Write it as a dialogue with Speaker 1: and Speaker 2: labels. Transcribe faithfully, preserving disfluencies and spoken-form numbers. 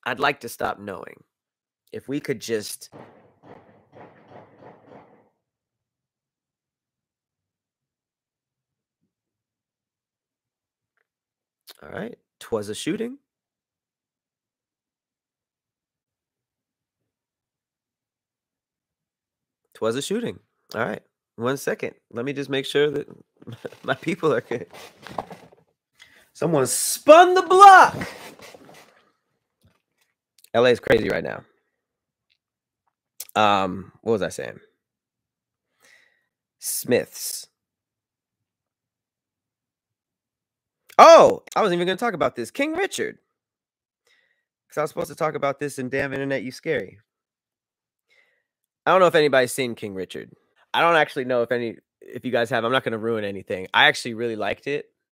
Speaker 1: I'd like to stop knowing. If we could just all right. 'Twas a shooting. Twas a shooting. All right. One second. Let me just make sure that my people are good. Someone spun the block. L A is crazy right now. Um, what was I saying? Smiths. Oh, I wasn't even going to talk about this. King Richard. Because I was supposed to talk about this in Damn Internet, You Scary. I don't know if anybody's seen King Richard. I don't actually know if any, if you guys have. I'm not going to ruin anything. I actually really liked it.